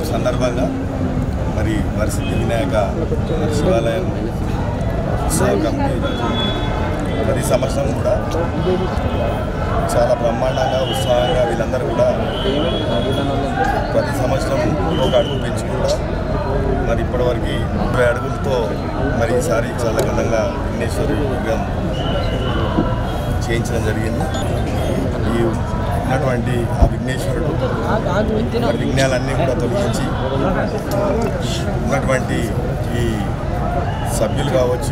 సందర్భంగా మరి వరసిద్ధి వినాయక శివాలయం ఉత్సవ కమిటీ ప్రతి సంవత్సరం కూడా చాలా బ్రహ్మాండంగా ఉత్సాహంగా వీళ్ళందరూ కూడా ప్రతి సంవత్సరం ఒక అడుగు పెంచుకుంటా మరి ఇప్పటివరకు 20 అడుగులతో మరి ఈసారి చాలా ఘనంగా విఘ్నేశ్వరి విగ్రహం చేయించడం జరిగింది. ఈ ఉన్నటువంటి ఆ విఘ్నేశ్వరుడు మరి విఘ్నాలన్నీ కూడా తొలగించి ఉన్నటువంటి ఈ సభ్యులు కావచ్చు,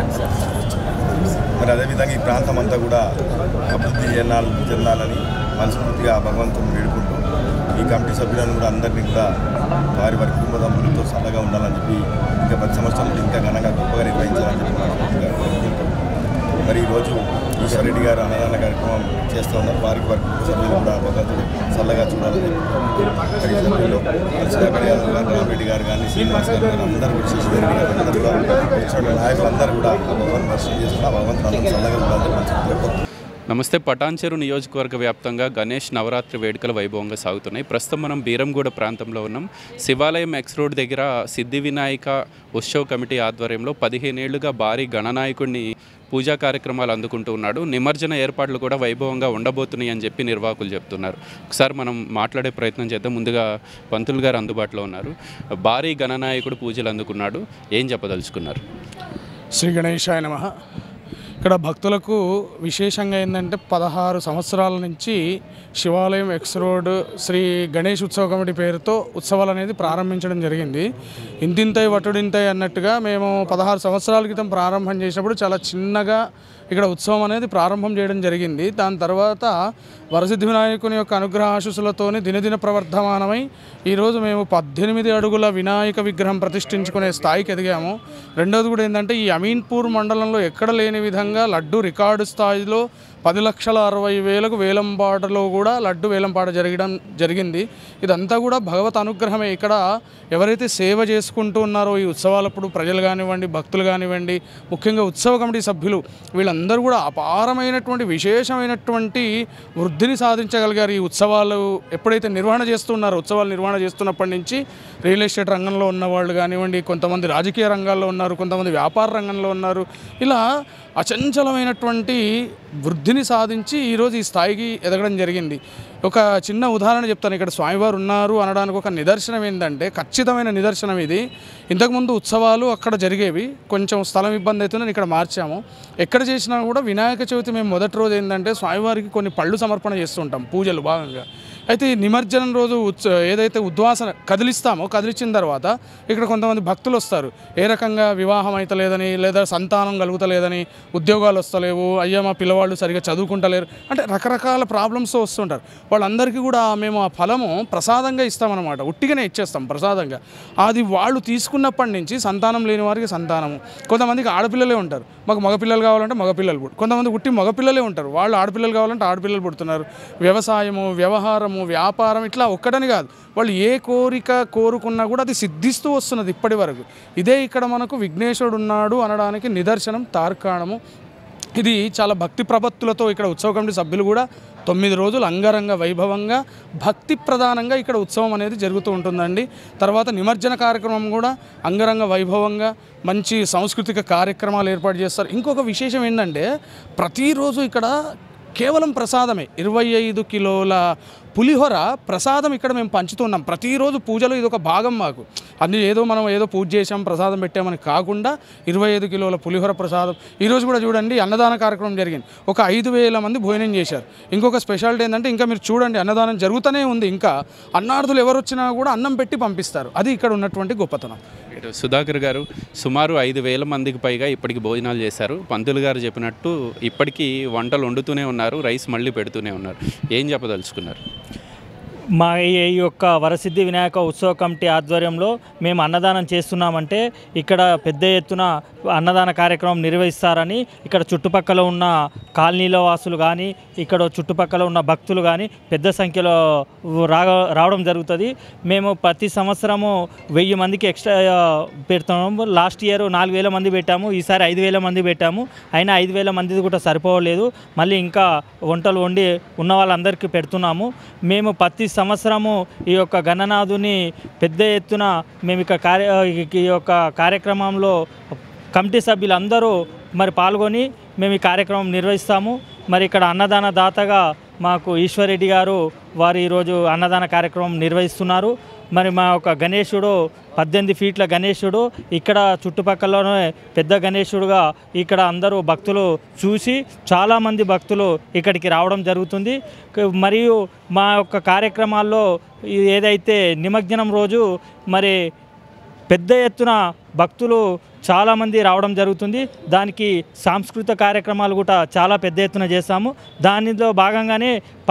మరి అదేవిధంగా ఈ ప్రాంతం అంతా కూడా అభివృద్ధి చెందాలని మనస్ఫూర్తిగా భగవంతుని వేడుకుంటూ ఈ కమిటీ సభ్యులను కూడా అందరినీ కూడా వారి కుటుంబ సభ్యులతో చల్లగా ఉండాలని చెప్పి ఇంకా 10 సంవత్సరాలు ఇంకా ఘనంగా గొప్పగా నిర్వహించాలని చెప్పి మనస్ఫూర్తిగా కోరుకుంటాం. మరి ఈరోజు ఈశ్వర్ రెడ్డి గారు అన్నదాన కార్యక్రమం చేస్తూ ఉన్నారు. వారికి సభ్యులు కూడా భగవంతుడు చల్లగా చూడాలని మరి సభ్యులు రామరెడ్డి గారు కానీ శ్రీనివాస్ గారు కానీ అందరూ కూడా శశిధర్ రెడ్డి గారు అందరూ కూడా నాయకులందరూ కూడా ఆ భగవంతుని దర్శనం చేసుకుని ఆ భగవంతుడు అందరూ చల్లగా ఉండాలని మనస్ఫూర్తిగా. నమస్తే. పటాన్చెరు నియోజకవర్గ వ్యాప్తంగా గణేష్ నవరాత్రి వేడుకలు వైభవంగా సాగుతున్నాయి. ప్రస్తుతం మనం బీరంగూడ ప్రాంతంలో ఉన్నాం. శివాలయం ఎక్స్ రోడ్ దగ్గర సిద్ధి వినాయక ఉత్సవ కమిటీ ఆధ్వర్యంలో 15 ఏళ్లుగా భారీ గణనాయకుడిని పూజా కార్యక్రమాలు అందుకుంటూ ఉన్నాడు. నిమజ్జన ఏర్పాట్లు కూడా వైభవంగా ఉండబోతున్నాయి అని చెప్పి నిర్వాహకులు చెప్తున్నారు. ఒకసారి మనం మాట్లాడే ప్రయత్నం చేద్దాం. ముందుగా పంతులు గారు అందుబాటులో ఉన్నారు. భారీ గణనాయకుడు పూజలు అందుకున్నాడు, ఏం చెప్పదలుచుకున్నారు? శ్రీ గణేశాయ నమః. ఇక్కడ భక్తులకు విశేషంగా ఏంటంటే 16 సంవత్సరాల నుంచి శివాలయం ఎక్స్ రోడ్ శ్రీ గణేష్ ఉత్సవ కమిటీ పేరుతో ఉత్సవాలు అనేది ప్రారంభించడం జరిగింది. ఇంతింతై వటుడింతై అన్నట్టుగా మేము 16 సంవత్సరాల క్రితం ప్రారంభం చేసినప్పుడు చాలా చిన్నగా ఇక్కడ ఉత్సవం అనేది ప్రారంభం చేయడం జరిగింది. దాని తర్వాత వరసిద్ధి వినాయకుని యొక్క అనుగ్రహ ఆశీస్సులతోని దినదిన ప్రవర్ధమానమై ఈరోజు మేము 18 అడుగుల వినాయక విగ్రహం ప్రతిష్ఠించుకునే స్థాయికి ఎదిగాము. రెండోది కూడా ఏంటంటే ఈ అమీన్పూర్ మండలంలో ఎక్కడ లేని విధంగా లడ్డు రికార్డు స్థాయిలో 10,60,000కు వేలంపాటలో కూడా లడ్డు వేలంపాట జరిగింది. ఇదంతా కూడా భగవత్ అనుగ్రహమే. ఇక్కడ ఎవరైతే సేవ చేసుకుంటూ ఉన్నారో ఈ ఉత్సవాలప్పుడు ప్రజలు కానివ్వండి, భక్తులు కానివ్వండి, ముఖ్యంగా ఉత్సవ కమిటీ సభ్యులు వీళ్ళందరూ కూడా అపారమైనటువంటి విశేషమైనటువంటి వృద్ధిని సాధించగలిగారు. ఈ ఉత్సవాలు ఎప్పుడైతే నిర్వహణ చేస్తున్నారో, ఉత్సవాలు నిర్వహణ చేస్తున్నప్పటి నుంచి రియల్ ఎస్టేట్ రంగంలో ఉన్నవాళ్ళు కానివ్వండి, కొంతమంది రాజకీయ రంగాల్లో ఉన్నారు, కొంతమంది వ్యాపార రంగంలో ఉన్నారు. ఇలా అచంచలమైనటువంటి వృద్ధిని సాధించి ఈరోజు ఈ స్థాయికి ఎదగడం జరిగింది. ఒక చిన్న ఉదాహరణ చెప్తాను. ఇక్కడ స్వామివారు ఉన్నారు అనడానికి ఒక నిదర్శనం ఏంటంటే, ఖచ్చితమైన నిదర్శనం ఇది. ఇంతకుముందు ఉత్సవాలు అక్కడ జరిగేవి, కొంచెం స్థలం ఇబ్బంది అవుతుందని ఇక్కడ మార్చాము. ఎక్కడ చేసినా కూడా వినాయక చవితి మేము మొదటి రోజు ఏంటంటే స్వామివారికి కొన్ని పళ్ళు సమర్పణ చేస్తుంటాం పూజలు భాగంగా. అయితే ఈ నిమజ్జనం రోజు ఏదైతే ఉద్వాసన కదిలించిన తర్వాత ఇక్కడ కొంతమంది భక్తులు వస్తారు. ఏ రకంగా వివాహం అవుతలేదని, లేదా సంతానం కలుగుతలేదని, ఉద్యోగాలు వస్తలేవు, అయ్యా మా పిల్లవాళ్ళు సరిగా చదువుకుంటలేరు అంటే రకరకాల ప్రాబ్లమ్స్ వస్తుంటారు. వాళ్ళందరికీ కూడా మేము ఆ ఫలము ప్రసాదంగా ఇస్తామన్నమాట. ఉట్టిగానే ఇచ్చేస్తాం ప్రసాదంగా. అది వాళ్ళు తీసుకున్నప్పటి నుంచి సంతానం లేని వారికి సంతానము, కొంతమందికి ఆడపిల్లలే ఉంటారు, మాకు మగపిల్లలు కావాలంటే మగపిల్లలు పుట్టు, కొంతమంది ఉట్టి మగపిల్లలే ఉంటారు, వాళ్ళు ఆడపిల్లలు కావాలంటే ఆడపిల్లలు పుడుతున్నారు. వ్యవసాయము, వ్యవహారము, వ్యాపారం ఇట్లా ఒక్కటని కాదు, వాళ్ళు ఏ కోరిక కోరుకున్నా కూడా అది సిద్ధిస్తూ వస్తున్నది ఇప్పటి వరకు. ఇదే ఇక్కడ మనకు విఘ్నేశ్వరుడు ఉన్నాడు అనడానికి నిదర్శనం, తార్కాణము. ఇది చాలా భక్తి ప్రపత్తులతో ఇక్కడ ఉత్సవ కమిటీ సభ్యులు కూడా 9 రోజులు అంగరంగ వైభవంగా భక్తి ప్రధానంగా ఇక్కడ ఉత్సవం అనేది జరుగుతూ ఉంటుందండి. తర్వాత నిమజ్జన కార్యక్రమం కూడా అంగరంగ వైభవంగా మంచి సాంస్కృతిక కార్యక్రమాలు ఏర్పాటు చేస్తారు. ఇంకొక విశేషం ఏంటంటే ప్రతిరోజు ఇక్కడ కేవలం ప్రసాదమే. 25 కిలోల పులిహోర ప్రసాదం ఇక్కడ మేము పంచుతున్నాం ప్రతిరోజు పూజలో. ఇది ఒక భాగం మాకు. అన్ని మనం ఏదో పూజ చేసాం ప్రసాదం పెట్టామని కాకుండా 25 కిలోల పులిహోర ప్రసాదం. ఈరోజు కూడా చూడండి అన్నదాన కార్యక్రమం జరిగింది. ఒక 5,000 మంది భోజనం చేశారు. ఇంకొక స్పెషాలిటీ ఏంటంటే ఇంకా మీరు చూడండి అన్నదానం జరుగుతూనే ఉంది. ఇంకా అన్నార్థులు ఎవరు వచ్చినా కూడా అన్నం పెట్టి పంపిస్తారు. అది ఇక్కడ ఉన్నటువంటి గొప్పతనం. సుధాకర్ గారు, సుమారు 5,000 మందికి పైగా ఇప్పటికి భోజనాలు చేశారు. పంతులు గారు చెప్పినట్టు ఇప్పటికీ వంటలు వండుతూనే ఉన్నారు, రైస్ మళ్ళీ పెడుతూనే ఉన్నారు. ఏం చెప్పదలుచుకున్నారు? మా ఈ యొక్క వరసిద్ధి వినాయక ఉత్సవ కమిటీ ఆధ్వర్యంలో మేము అన్నదానం చేస్తున్నామంటే ఇక్కడ పెద్ద ఎత్తున అన్నదాన కార్యక్రమం నిర్వహిస్తారని ఇక్కడ చుట్టుపక్కల ఉన్న కాలనీల వాసులు కానీ, ఇక్కడ చుట్టుపక్కల ఉన్న భక్తులు కానీ పెద్ద సంఖ్యలో రావడం జరుగుతుంది. మేము ప్రతి సంవత్సరము 1000 మందికి ఎక్స్ట్రా పెడుతున్నాము. లాస్ట్ ఇయర్ 4,000 మంది పెట్టాము, ఈసారి 5,000 మంది పెట్టాము. అయినా 5,000 మంది కూడా సరిపోలేదు. మళ్ళీ ఇంకా వంటలు వండి ఉన్న వాళ్ళందరికీ పెడుతున్నాము. మేము ప్రతి సంవత్సరము ఈ యొక్క గణనాథుని పెద్ద ఎత్తున మేము ఈ యొక్క కార్యక్రమంలో కమిటీ సభ్యులందరూ మరి పాల్గొని మేము ఈ కార్యక్రమం నిర్వహిస్తాము. మరి ఇక్కడ అన్నదాన దాతగా మాకు ఈశ్వర్రెడ్డి గారు వారు ఈరోజు అన్నదాన కార్యక్రమం నిర్వహిస్తున్నారు. మరి మా యొక్క గణేశుడు 18 ఫీట్ల గణేశుడు ఇక్కడ చుట్టుపక్కలనే పెద్ద గణేశుడుగా ఇక్కడ అందరూ భక్తులు చూసి చాలామంది భక్తులు ఇక్కడికి రావడం జరుగుతుంది. మరియు మా యొక్క కార్యక్రమాల్లో ఏదైతే నిమజ్జనం రోజు మరి పెద్ద ఎత్తున భక్తులు చాలామంది రావడం జరుగుతుంది. దానికి సాంస్కృతిక కార్యక్రమాలు కూడా చాలా పెద్ద ఎత్తున చేస్తాము. దానిలో భాగంగానే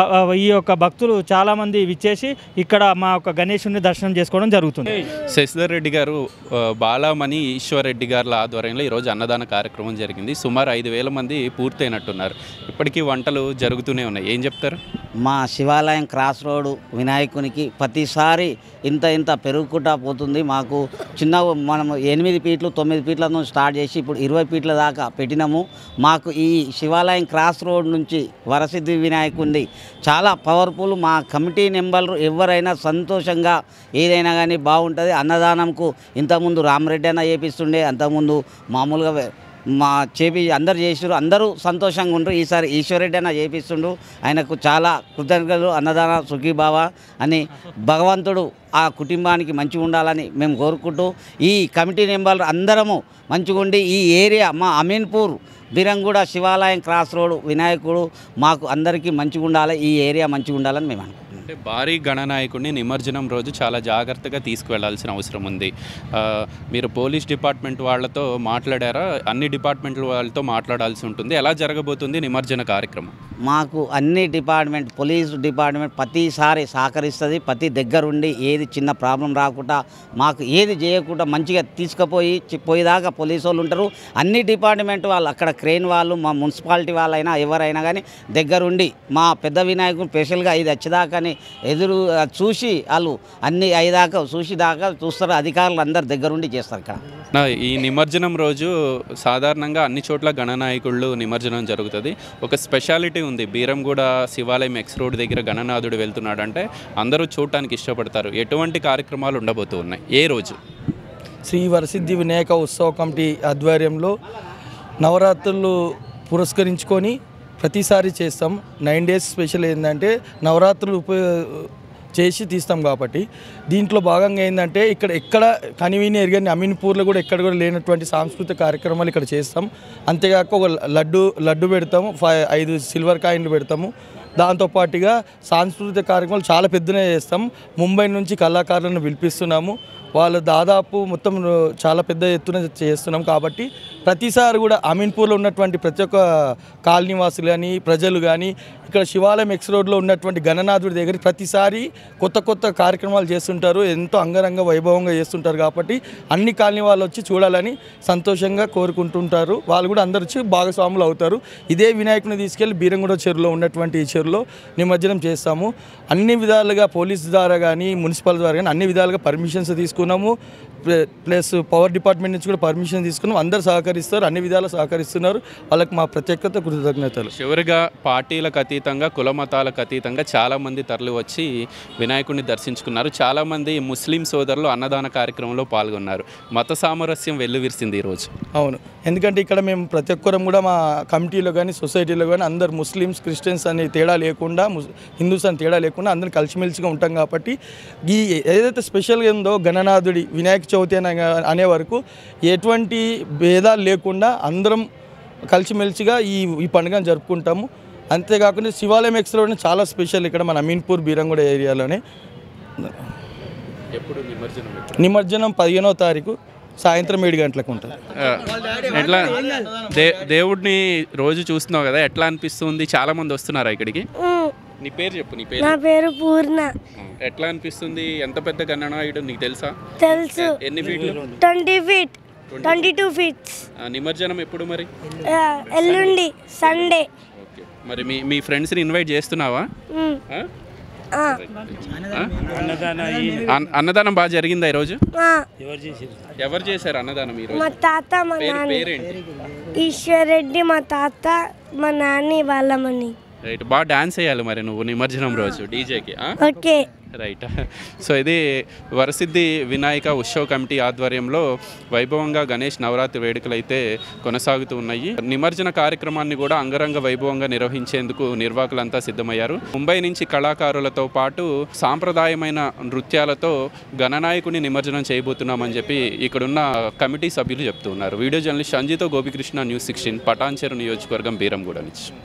ఈ యొక్క భక్తులు చాలామంది విచ్చేసి ఇక్కడ మా యొక్క గణేశుని దర్శనం చేసుకోవడం జరుగుతుంది. శశిధర్ రెడ్డి గారు, బాలామణి ఈశ్వర్రెడ్డి గారి ఆధ్వర్యంలో ఈరోజు అన్నదాన కార్యక్రమం జరిగింది. సుమారు 5,000 మంది పూర్తయినట్టున్నారు. ఇప్పటికీ వంటలు జరుగుతూనే ఉన్నాయి. ఏం చెప్తారు? మా శివాలయం క్రాస్ రోడ్ వినాయకునికి ప్రతిసారి ఇంత పెరుగుకుంటా పోతుంది. మాకు చిన్న మనం 8 ఫీట్లు 9 ఫీట్ల నుంచి స్టార్ట్ చేసి ఇప్పుడు 20 ఫీట్ల దాకా పెట్టినాము. మాకు ఈ శివాలయం క్రాస్ రోడ్ నుంచి వరసిద్ధి వినాయకుడి చాలా పవర్ఫుల్. మా కమిటీ మెంబర్లు ఎవరైనా సంతోషంగా ఏదైనా కానీ బాగుంటుంది. అన్నదానంకు ఇంతకుముందు రామరెడ్డి అన్న చేపిస్తుండే, అంతకుముందు మామూలుగా మా అందరు చేసారు, అందరూ సంతోషంగా ఉండరు. ఈసారి ఈశ్వర్రెడ్డి అన్న చేపిస్తుండ్రు, ఆయనకు చాలా కృతజ్ఞతలు. అన్నదాన సుఖీభావ అని భగవంతుడు ఆ కుటుంబానికి మంచిగా ఉండాలని మేము కోరుకుంటూ ఈ కమిటీ మెంబర్లు అందరము మంచిగా ఉండి ఈ ఏరియా మా అమీన్పూర్ బీరంగూడ శివాలయం క్రాస్ రోడ్ వినాయకుడు మాకు అందరికీ మంచిగా ఉండాలి, ఈ ఏరియా మంచిగా ఉండాలని మేము అనుకుంటున్నాం. అంటే భారీ గణనాయకుడిని నిమజ్జనం రోజు చాలా జాగ్రత్తగా తీసుకువెళ్లాల్సిన అవసరం ఉంది. మీరు పోలీస్ డిపార్ట్మెంట్ వాళ్ళతో మాట్లాడారా? అన్ని డిపార్ట్మెంట్ల వాళ్ళతో మాట్లాడాల్సి ఉంటుంది. ఎలా జరగబోతుంది నిమజ్జన కార్యక్రమం? మాకు అన్ని డిపార్ట్మెంట్, పోలీస్ డిపార్ట్మెంట్ ప్రతిసారి సహకరిస్తుంది. ప్రతి దగ్గరుండి ఏది చిన్న ప్రాబ్లం రాకుండా మాకు ఏది చేయకుండా మంచిగా పోయేదాకా పోలీసు వాళ్ళు ఉంటారు. అన్ని డిపార్ట్మెంట్ వాళ్ళు, అక్కడ క్రెయిన్ వాళ్ళు, మా మున్సిపాలిటీ వాళ్ళైనా ఎవరైనా కానీ దగ్గరుండి మా పెద్ద వినాయకుడు స్పెషల్గా ఇది వచ్చేదాకాని ఎదురు చూసి వాళ్ళు అన్ని అయ్యేదాకా చూస్తారు. అధికారులు అందరు దగ్గరుండి చేస్తారు. ఇక్కడ ఈ నిమజ్జనం రోజు సాధారణంగా అన్ని చోట్ల గణనాయకుళ్ళు నిమజ్జనం జరుగుతుంది. ఒక స్పెషాలిటీ ఉంది. బీరంగూడ శివాలయం ఎక్స్ రోడ్ దగ్గర గణనాథుడు వెళ్తున్నాడంటే అందరూ చూడటానికి ఇష్టపడతారు. ఎటువంటి కార్యక్రమాలు ఉండబోతూ ఉన్నాయి? ఏ రోజు? శ్రీ వరసిద్ధి వినాయక ఉత్సవ కమిటీ ఆధ్వర్యంలో నవరాత్రులు పురస్కరించుకొని ప్రతిసారి చేస్తాం. 9 days స్పెషల్ ఏంటంటే నవరాత్రులు చేసి తీస్తాం కాబట్టి దీంట్లో భాగంగా ఏంటంటే ఎక్కడ కనివిని ఎరగని అమీన్పూర్లో కూడా ఎక్కడ కూడా లేనటువంటి సాంస్కృతిక కార్యక్రమాలు ఇక్కడ చేస్తాం. అంతేకాక ఒక లడ్డు పెడతాము, 5 సిల్వర్ కాయిన్లు పెడతాము. దాంతోపాటుగా సాంస్కృతిక కార్యక్రమాలు చాలా పెద్దనే చేస్తాం. ముంబై నుంచి కళాకారులను పిలిపిస్తున్నాము. వాళ్ళు దాదాపు మొత్తం చాలా పెద్ద ఎత్తున చేస్తున్నాం. కాబట్టి ప్రతిసారి కూడా అమీన్పూర్లో ఉన్నటువంటి ప్రతి ఒక్క కాలనీవాసులు కానీ ప్రజలు కానీ ఇక్కడ శివాలయం ఎక్స్ రోడ్లో ఉన్నటువంటి గణనాథుడి దగ్గర ప్రతిసారి కొత్త కార్యక్రమాలు చేస్తుంటారు. ఎంతో అంగరంగ వైభవంగా చేస్తుంటారు. కాబట్టి అన్ని కాలనీ వాళ్ళు వచ్చి చూడాలని సంతోషంగా కోరుకుంటుంటారు. వాళ్ళు కూడా అందరు వచ్చి భాగస్వాములు అవుతారు. ఇదే వినాయకుని తీసుకెళ్ళి బీరంగూడ చెరువులో ఉన్నటువంటి ఈ చెరువులో నిమజ్జనం చేస్తాము. అన్ని విధాలుగా పోలీస్ ద్వారా కానీ మున్సిపల్ ద్వారా కానీ అన్ని విధాలుగా పర్మిషన్స్ తీసుకున్నాము. ప్లస్ పవర్ డిపార్ట్మెంట్ నుంచి కూడా పర్మిషన్ తీసుకున్నాం. అందరు సహకరిస్తారు, అన్ని విధాలు సహకరిస్తున్నారు. వాళ్ళకి మా ప్రత్యేకత కృతజ్ఞతలు. చివరిగా పార్టీలకు అతీతంగా కుల మతాలకు అతీతంగా చాలామంది తరలి వచ్చి వినాయకుడిని దర్శించుకున్నారు. చాలామంది ముస్లిం సోదరులు అన్నదాన కార్యక్రమంలో పాల్గొన్నారు. మత సామరస్యం వెల్లువిరిసింది ఈరోజు. అవును, ఎందుకంటే ఇక్కడ మేము ప్రతి ఒక్కరం కూడా మా కమిటీలో కానీ సొసైటీలో కానీ అందరు ముస్లిమ్స్ క్రిస్టియన్స్ అనే తేడా లేకుండా, హిందూస్ అని తేడా లేకుండా అందరం కలిసిమెలిసిగా ఉంటాం. కాబట్టి ఈ ఏదైతే స్పెషల్గా ఉందో గణనాథుడి వినాయక చవితి అనే వరకు ఎటువంటి భేదాలు లేకుండా అందరం కలిసిమెలిసిగా ఈ పండుగను జరుపుకుంటాము. అంతేకాకుండా శివాలయం ఎక్స్ రోడ్ చాలా స్పెషల్ ఇక్కడ మన అమీన్పూర్ బీరంగూడ ఏరియాలోనే. నిమజ్జనం 15వ తారీఖు సాయంత్రం 7 గంటలకు ఉంటుంది. ఎట్లా దేవుడిని రోజు చూస్తున్నావు కదా, ఎట్లా అనిపిస్తుంది? చాలా మంది వస్తున్నారా ఇక్కడికి? నీ పేరు చెప్పు. నీ పేరు? నా పేరు పూర్ణ. ఎట్లా అనిపిస్తుంది? ఎంత పెద్ద గణనాయుడు నీకు తెలుసా? తెలుసు. ఎన్ని ఫీట్లు? 20 feet, 22 feet. నిమజ్జనం ఎప్పుడు మరి? ఎల్లుండి సండే. ఓకే, మరి మీ ఫ్రెండ్స్ని ఇన్వైట్ చేస్తున్నావా? అన్నదానం బాగా జరిగిందా ఈరోజు? ఎవరు చేశారు అన్నదానం ఈరోజు? మా తాత, మా నాన్న. పేరేంటి? ఈశ్వర్రెడ్డి మా తాత, మా నాని వాళ్ళమని. రైట్, బాగా డాన్స్ వేయాలి మరి నువ్వు నిమజ్జనం రోజు డీజేకి. ఓకే. రైట్. సో ఇది వరసిద్ధి వినాయక ఉత్సవ కమిటీ ఆధ్వర్యంలో వైభవంగా గణేష్ నవరాత్రి వేడుకలు అయితే కొనసాగుతూ ఉన్నాయి. నిమజ్జన కార్యక్రమాన్ని కూడా అంగరంగ వైభవంగా నిర్వహించేందుకు నిర్వాహకులంతా సిద్ధమయ్యారు. ముంబై నుంచి కళాకారులతో పాటు సాంప్రదాయమైన నృత్యాలతో గణనాయకుని నిమజ్జనం చేయబోతున్నామని చెప్పి ఇక్కడున్న కమిటీ సభ్యులు చెప్తున్నారు. వీడియో జర్నలిస్ట్ సంజీతో గోపికృష్ణ, న్యూస్ 16, పటాన్చెరు నియోజకవర్గం, బీరంగూడ నుంచి.